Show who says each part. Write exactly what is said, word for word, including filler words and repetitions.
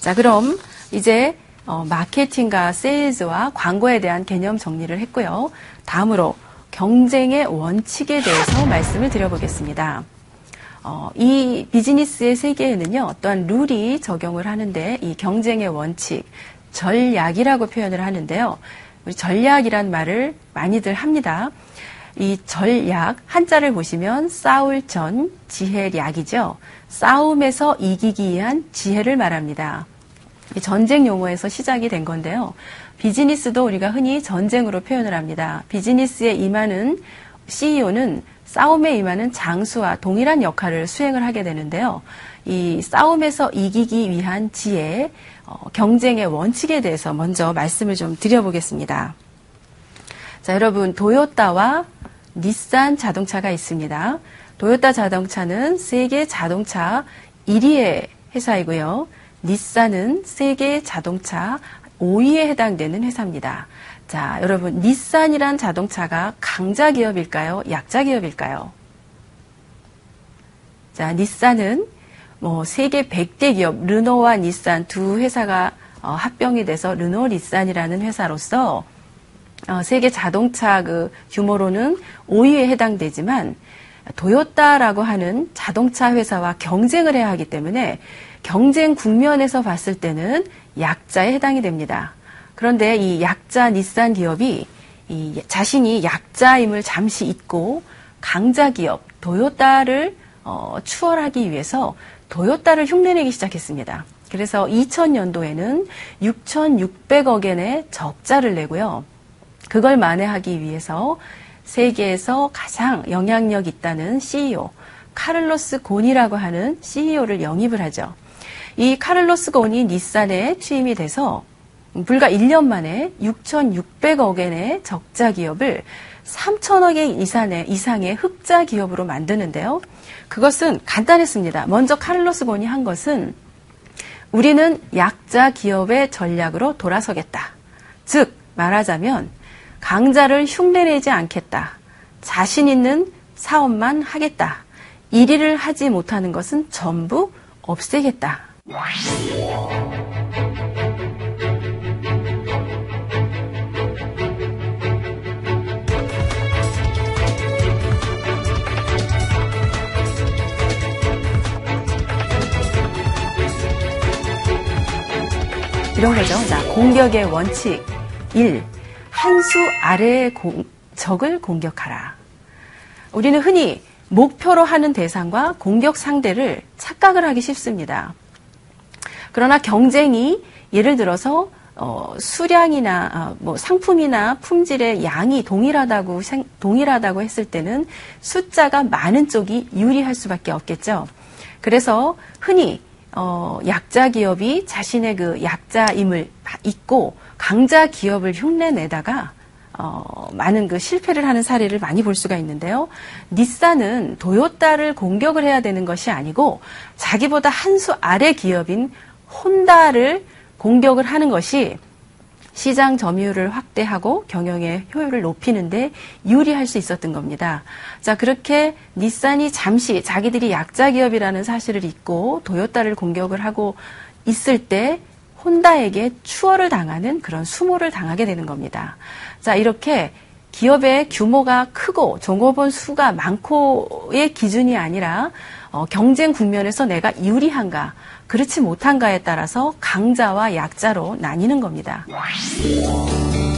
Speaker 1: 자, 그럼 이제 어, 마케팅과 세일즈와 광고에 대한 개념 정리를 했고요. 다음으로 경쟁의 원칙에 대해서 말씀을 드려보겠습니다. 어, 이 비즈니스의 세계에는요, 어떠한 룰이 적용을 하는데 이 경쟁의 원칙, 전략이라고 표현을 하는데요. 우리 전략이란 말을 많이들 합니다. 이 전략, 한자를 보시면 싸울 전, 지혜략이죠. 싸움에서 이기기 위한 지혜를 말합니다. 전쟁 용어에서 시작이 된 건데요. 비즈니스도 우리가 흔히 전쟁으로 표현을 합니다. 비즈니스에 임하는 씨이오는 싸움에 임하는 장수와 동일한 역할을 수행을 하게 되는데요. 이 싸움에서 이기기 위한 지혜, 어, 경쟁의 원칙에 대해서 먼저 말씀을 좀 드려보겠습니다. 자, 여러분, 도요타와 닛산 자동차가 있습니다. 도요타 자동차는 세계 자동차 일 위의 회사이고요. 닛산은 세계 자동차 오 위에 해당되는 회사입니다. 자, 여러분, 닛산이란 자동차가 강자 기업일까요? 약자 기업일까요? 자, 닛산은 뭐 세계 백 대 기업, 르노와 닛산 두 회사가 어, 합병이 돼서 르노 닛산이라는 회사로서 어, 세계 자동차 그 규모로는 오 위에 해당되지만 도요타라고 하는 자동차 회사와 경쟁을 해야 하기 때문에 경쟁 국면에서 봤을 때는 약자에 해당이 됩니다. 그런데 이 약자 닛산 기업이 이 자신이 약자임을 잠시 잊고 강자 기업 도요타를 어, 추월하기 위해서 도요타를 흉내내기 시작했습니다. 그래서 이천 년도에는 육천육백억 엔의 적자를 내고요. 그걸 만회하기 위해서 세계에서 가장 영향력 있다는 씨이오, 카를로스 곤이라고 하는 씨이오를 영입을 하죠. 이 카를로스 곤이 닛산에 취임이 돼서 불과 일 년 만에 육천육백억 엔의 적자 기업을 삼천억 엔 이상의, 이상의 흑자 기업으로 만드는데요. 그것은 간단했습니다. 먼저 카를로스 곤이 한 것은 우리는 약자 기업의 전략으로 돌아서겠다. 즉 말하자면 강자를 흉내내지 않겠다. 자신 있는 사업만 하겠다. 일 위를 하지 못하는 것은 전부 없애겠다. 이런 거죠. 자, 공격의 원칙 일. 한 수 아래의 공, 적을 공격하라. 우리는 흔히 목표로 하는 대상과 공격 상대를 착각을 하기 쉽습니다. 그러나 경쟁이 예를 들어서 어, 수량이나 어, 뭐 상품이나 품질의 양이 동일하다고 생, 동일하다고 했을 때는 숫자가 많은 쪽이 유리할 수밖에 없겠죠. 그래서 흔히 어, 약자 기업이 자신의 그 약자임을 잊고 강자 기업을 흉내내다가 어, 많은 그 실패를 하는 사례를 많이 볼 수가 있는데요. 닛산은 도요타를 공격을 해야 되는 것이 아니고 자기보다 한 수 아래 기업인 혼다를 공격을 하는 것이 시장 점유율을 확대하고 경영의 효율을 높이는데 유리할 수 있었던 겁니다. 자, 그렇게 닛산이 잠시 자기들이 약자 기업이라는 사실을 잊고 도요타를 공격을 하고 있을 때 혼다에게 추월을 당하는 그런 수모를 당하게 되는 겁니다. 자, 이렇게 기업의 규모가 크고 종업원 수가 많고의 기준이 아니라 어, 경쟁 국면에서 내가 유리한가, 그렇지 못한가에 따라서 강자와 약자로 나뉘는 겁니다.